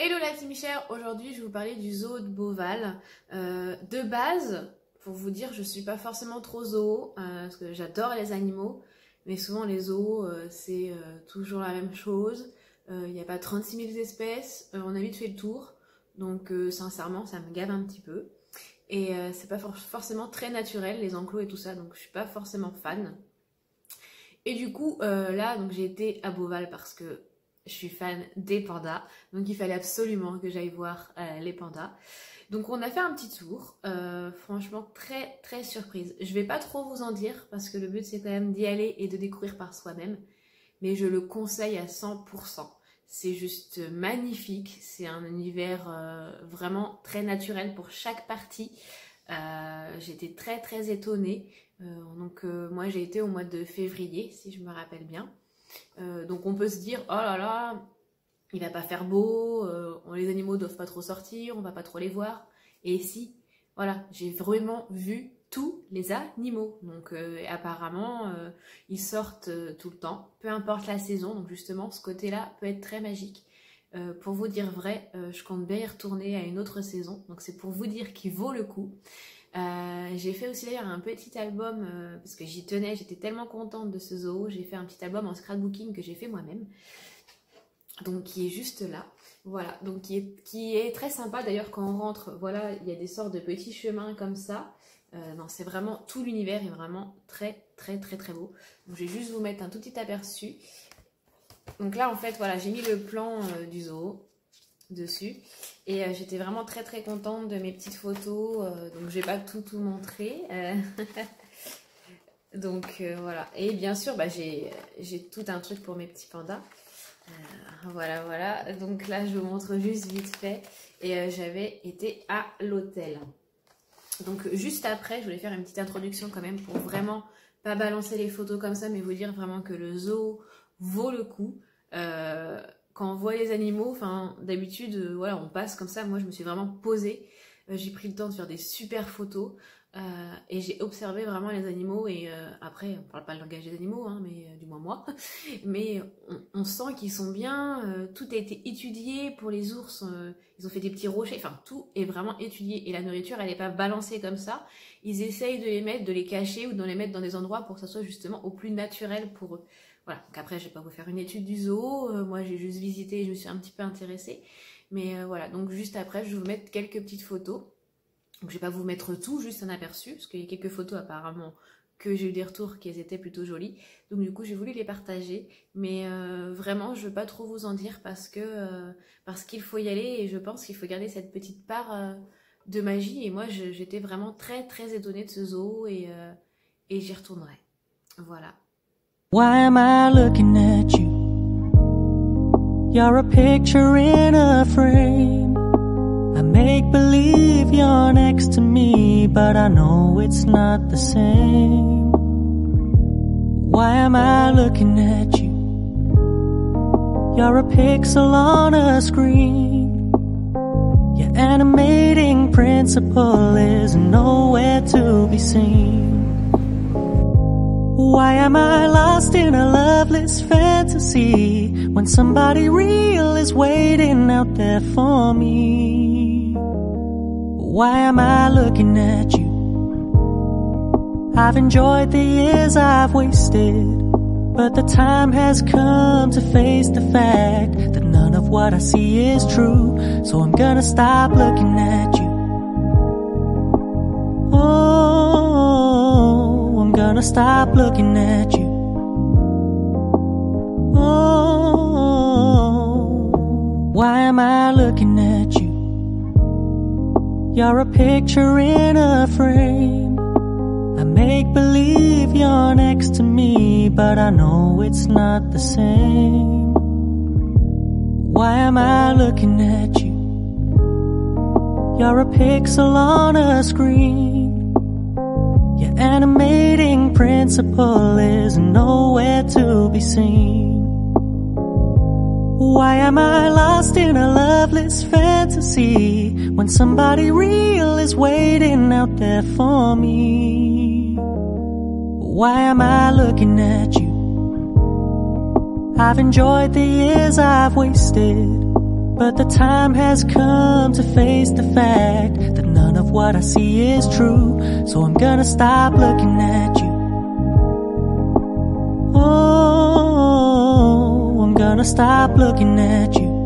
Hello la team chère, aujourd'hui je vais vous parler du zoo de Beauval. De base, pour vous dire, je suis pas forcément trop zoo, parce que j'adore les animaux, mais souvent les zoos c'est toujours la même chose. Il n'y a pas 36 000 espèces, on a vite fait le tour, donc sincèrement ça me gave un petit peu. Et c'est pas forcément très naturel les enclos et tout ça, donc je suis pas forcément fan. Et du coup là donc j'ai été à Beauval parce que je suis fan des pandas, donc il fallait absolument que j'aille voir les pandas. Donc on a fait un petit tour, franchement très surprise. Je vais pas trop vous en dire parce que le but c'est quand même d'y aller et de découvrir par soi-même, mais je le conseille à 100%. C'est juste magnifique, c'est un univers vraiment très naturel pour chaque partie. J'étais très étonnée, moi j'ai été au mois de février si je me rappelle bien. Donc on peut se dire oh là là il va pas faire beau, les animaux doivent pas trop sortir, on va pas trop les voir. Et si, voilà, j'ai vraiment vu tous les animaux. Donc apparemment ils sortent tout le temps, peu importe la saison. Donc justement ce côté là peut être très magique. Pour vous dire vrai, je compte bien y retourner à une autre saison. Donc c'est pour vous dire qu'il vaut le coup. J'ai fait aussi d'ailleurs un petit album parce que j'y tenais, j'étais tellement contente de ce zoo. J'ai fait un petit album en scrapbooking que j'ai fait moi-même, donc qui est juste là, voilà, donc qui est très sympa d'ailleurs. Quand on rentre, voilà, il y a des sortes de petits chemins comme ça. Non, c'est vraiment, tout l'univers est vraiment très beau. Donc je vais juste vous mettre un tout petit aperçu. Donc là en fait voilà, j'ai mis le plan du zoo dessus et j'étais vraiment très contente de mes petites photos, donc je vais pas tout montrer. Donc voilà, et bien sûr bah, j'ai tout un truc pour mes petits pandas. Voilà, donc là je vous montre juste vite fait. Et j'avais été à l'hôtel, donc juste après je voulais faire une petite introduction quand même pour vraiment pas balancer les photos comme ça, mais vous dire vraiment que le zoo vaut le coup. Quand on voit les animaux, enfin d'habitude, voilà, on passe comme ça. Moi, je me suis vraiment posée. J'ai pris le temps de faire des super photos et j'ai observé vraiment les animaux. Et après, on parle pas le langage des animaux, hein, mais du moins moi. Mais on sent qu'ils sont bien. Tout a été étudié pour les ours. Ils ont fait des petits rochers. Enfin, tout est vraiment étudié. Et la nourriture, elle n'est pas balancée comme ça. Ils essayent de les mettre, de les cacher ou de les mettre dans des endroits pour que ça soit justement au plus naturel pour eux. Voilà, donc après je vais pas vous faire une étude du zoo, moi j'ai juste visité et je me suis un petit peu intéressée. Mais voilà, donc juste après je vais vous mettre quelques petites photos. Donc je vais pas vous mettre tout, juste un aperçu, parce qu'il y a quelques photos apparemment que j'ai eu des retours qu'elles étaient plutôt jolies. Donc du coup j'ai voulu les partager, mais vraiment je veux pas trop vous en dire parce qu'il faut y aller et je pense qu'il faut garder cette petite part de magie. Et moi j'étais vraiment très étonnée de ce zoo et j'y retournerai. Voilà. Why am I looking at you? You're a picture in a frame. I make believe you're next to me, but I know it's not the same. Why am I looking at you? You're a pixel on a screen. Your animating principle is nowhere to be seen. Why am I lost in a loveless fantasy when somebody real is waiting out there for me? Why am I looking at you? I've enjoyed the years I've wasted, but the time has come to face the fact that none of what I see is true. So I'm gonna stop looking at you. I'm gonna stop looking at you. Why am I looking at you? You're a picture in a frame. I make believe you're next to me, but I know it's not the same. Why am I looking at you? You're a pixel on a screen. Your animating principle is nowhere to be seen. Why am I lost in a loveless fantasy when somebody real is waiting out there for me? Why am I looking at you? I've enjoyed the years I've wasted, But the time has come to face the fact that none of what I see is true. So I'm gonna stop looking at you. Oh, I'm gonna stop looking at you.